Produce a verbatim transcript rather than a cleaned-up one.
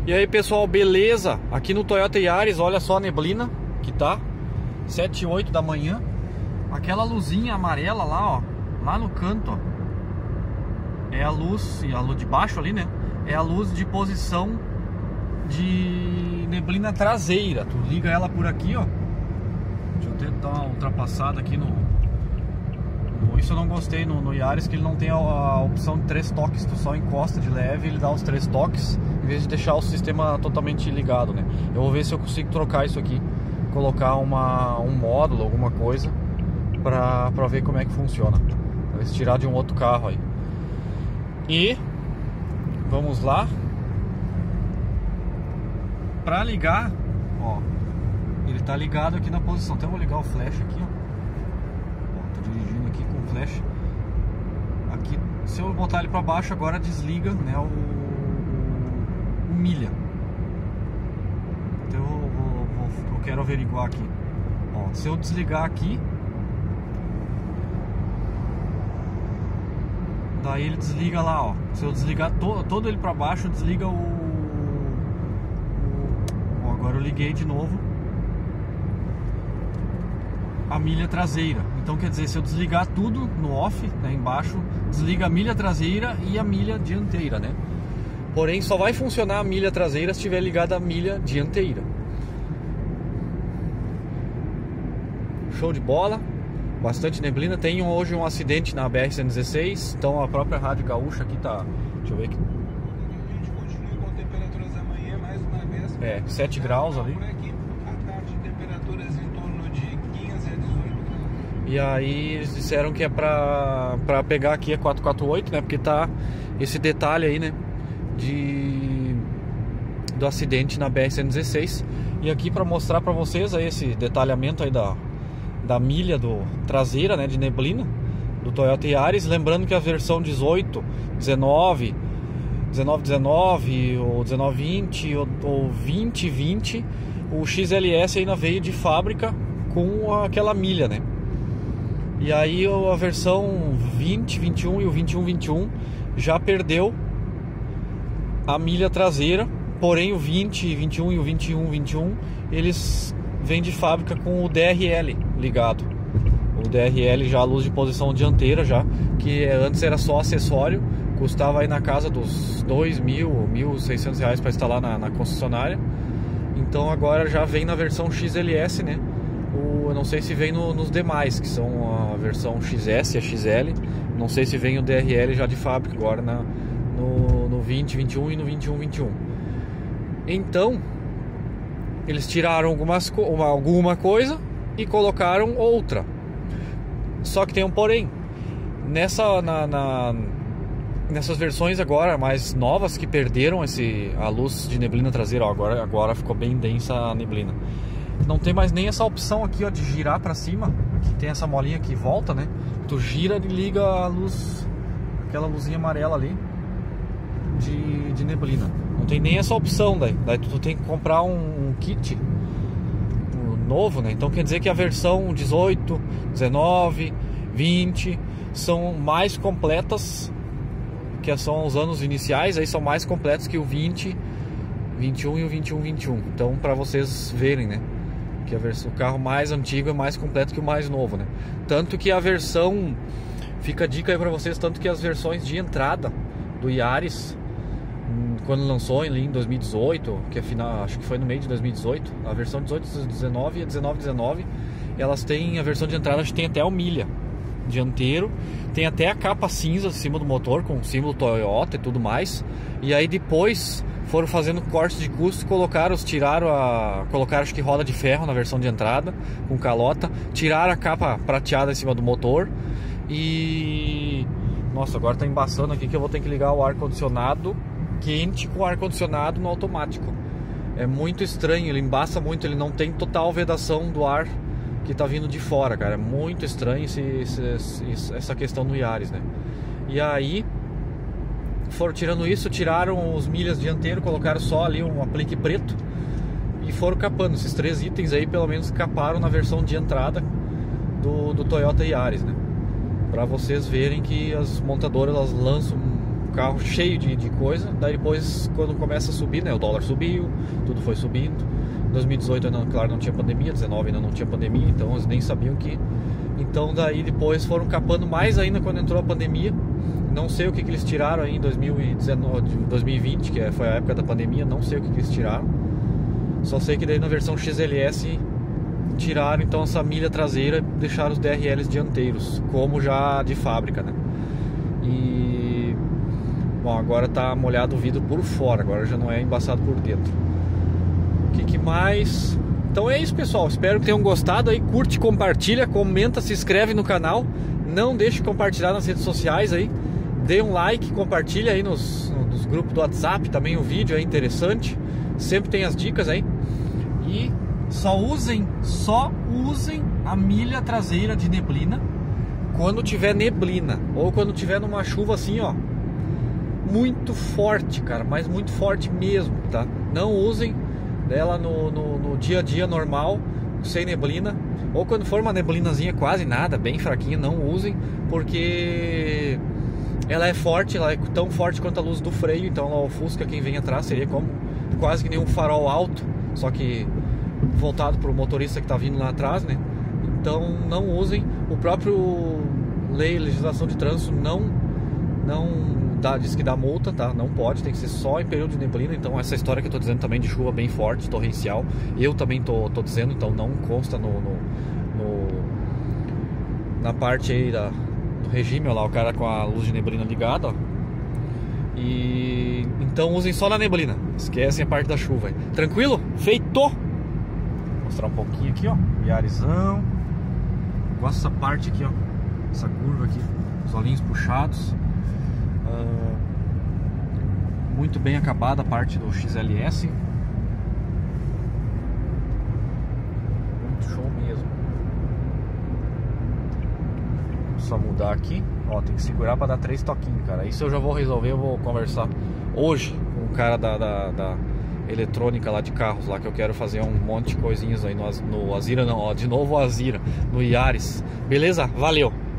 E aí pessoal, beleza? Aqui no Toyota Yaris, olha só a neblina que tá sete e oito da manhã. Aquela luzinha amarela lá, ó, lá no canto, ó, é a luz, e a luz de baixo ali, né? É a luz de posição de neblina traseira. Tu liga ela por aqui, ó. Deixa eu até dar uma ultrapassada aqui no... no isso eu não gostei no, no Yaris, que ele não tem a, a opção de três toques. Tu só encosta de leve e ele dá os três toques, em vez de deixar o sistema totalmente ligado, né? Eu vou ver se eu consigo trocar isso aqui, colocar uma, um módulo, alguma coisa, pra, pra ver como é que funciona. Vou tirar de um outro carro aí. E vamos lá. Pra ligar, ó, ele tá ligado aqui na posição. Até vou ligar o flash aqui, ó. Ó, tô dirigindo aqui com o flash. Aqui, se eu botar ele pra baixo, agora desliga, né, o, o, o milha. Então eu, vou, vou, eu quero averiguar aqui. Ó, se eu desligar aqui, daí ele desliga lá, ó. Se eu desligar to, todo ele pra baixo, desliga o, o... Ó, agora eu liguei de novo a milha traseira. Então quer dizer, se eu desligar tudo no off, né, embaixo, desliga a milha traseira e a milha dianteira, né? Porém, só vai funcionar a milha traseira se estiver ligada a milha dianteira. Show de bola. Bastante neblina. Tem hoje um acidente na B R cento e dezesseis. Então a própria Rádio Gaúcha aqui tá... Deixa eu ver aqui. A gente continua com temperaturas amanhã, mais uma vez. É, sete graus ali. Por aqui, à tarde, temperaturas em torno de quinze a dezoito graus. E aí eles disseram que é pra, pra pegar aqui a quatrocentos e quarenta e oito, né? Porque tá esse detalhe aí, né? De... do acidente na B R cento e dezesseis. E aqui pra mostrar pra vocês aí esse detalhamento aí da... da milha do traseira, né, de neblina do Toyota Yaris. Lembrando que a versão dezoito, dezenove, dezenove dezenove ou dezenove vinte ou, ou vinte vinte, o X L S ainda veio de fábrica com aquela milha, né? E aí a versão vinte, vinte e um e o vinte e um, vinte e um já perdeu a milha traseira. Porém o vinte, vinte e um e o vinte e um, vinte e um eles vem de fábrica com o D R L ligado. O D R L já a luz de posição dianteira já, que antes era só acessório, custava aí na casa dos dois mil, mil e seiscentos reais para instalar na, na concessionária. Então agora já vem na versão X L S, né? O, eu não sei se vem no, nos demais, que são a versão X S e a X L. Não sei se vem o D R L já de fábrica agora na, no, no vinte, vinte e um e no vinte e um, vinte e um. Então eles tiraram algumas, uma, alguma coisa e colocaram outra. Só que tem um porém. Nessa, na, na, nessas versões agora mais novas que perderam esse, a luz de neblina traseira, ó, agora, agora ficou bem densa a neblina. Não tem mais nem essa opção aqui, ó, de girar pra cima. Que tem essa molinha que volta, né? Tu gira e liga a luz, aquela luzinha amarela ali de, de neblina. Não tem nem essa opção daí. Daí tu tem que comprar um, um kit um novo, né? Então quer dizer que a versão dezoito, dezenove, vinte são mais completas, que são os anos iniciais, aí são mais completos que o vinte, vinte e um e o vinte e um, vinte e um. Então para vocês verem, né? Que a versão, o carro mais antigo é mais completo que o mais novo, né? Tanto que a versão, fica a dica aí para vocês, tanto que as versões de entrada do Yaris, quando lançou ali em dois mil e dezoito, que afinal, acho que foi no meio de dois mil e dezoito, a versão dezoito, dezenove e a dezenove, dezenove, elas têm a versão de entrada, acho que tem até o milha dianteiro, tem até a capa cinza em cima do motor com o símbolo Toyota e tudo mais. E aí depois foram fazendo cortes de custo, colocaram, tiraram a, colocaram acho que roda de ferro na versão de entrada com calota, tiraram a capa prateada em cima do motor e nossa, agora tá embaçando aqui que eu vou ter que ligar o ar condicionado quente com ar condicionado no automático. É muito estranho, ele embaça muito, ele não tem total vedação do ar que tá vindo de fora, cara. É muito estranho esse, esse, essa questão no Yaris, né? E aí foram tirando isso, tiraram os milhas dianteiro, colocaram só ali um aplique preto e foram capando. Esses três itens aí pelo menos caparam na versão de entrada do, do Toyota Yaris, né? Pra vocês verem que as montadoras elas lançam carro cheio de, de coisa. Daí depois, quando começa a subir, né, o dólar subiu, tudo foi subindo. dois mil e dezoito ainda, claro, não tinha pandemia, dezenove ainda não tinha pandemia, então eles nem sabiam que. Então daí depois foram capando mais ainda quando entrou a pandemia. Não sei o que, que eles tiraram aí em dois mil e dezenove, dois mil e vinte, que foi a época da pandemia, não sei o que, que eles tiraram. Só sei que daí na versão X L S tiraram então essa milha traseira e deixaram os D R Ls dianteiros, como já de fábrica, né? E bom, agora tá molhado o vidro por fora, agora já não é embaçado por dentro. O que, que mais? Então é isso, pessoal, espero que tenham gostado aí. Curte, compartilha, comenta, se inscreve no canal. Não deixe de compartilhar nas redes sociais aí. Dê um like, compartilha aí nos, nos grupos do WhatsApp também o vídeo, é interessante. Sempre tem as dicas aí. E só usem, só usem a milha traseira de neblina quando tiver neblina, ou quando tiver numa chuva assim, ó, muito forte, cara, mas muito forte mesmo, tá? Não usem ela no, no, no dia a dia normal, sem neblina, ou quando for uma neblinazinha quase nada, bem fraquinha, não usem, porque ela é forte, ela é tão forte quanto a luz do freio, então ela ofusca quem vem atrás, seria como quase que nem um farol alto, só que voltado para o motorista que está vindo lá atrás, né? Então não usem. O próprio lei, legislação de trânsito não não dá, diz que dá multa, tá? Não pode, tem que ser só em período de neblina. Então essa história que eu tô dizendo também de chuva bem forte, torrencial, eu também tô, tô dizendo, então não consta no, no, no na parte aí da, do regime, ó lá, o cara com a luz de neblina ligada, ó. E então usem só na neblina, esquecem a parte da chuva aí. Tranquilo? Feito! Vou mostrar um pouquinho aqui, ó, Yarizão. Gosto dessa parte aqui, ó, essa curva aqui, os olhinhos puxados. Uh, muito bem acabada a parte do X L S. Muito show mesmo. Só mudar aqui, ó, tem que segurar para dar três toquinhos, cara. Isso eu já vou resolver, eu vou conversar hoje com o cara da, da, da eletrônica lá de carros lá, que eu quero fazer um monte de coisinhas aí no, no Azira, não, ó, de novo o Azira, no Yaris. Beleza? Valeu!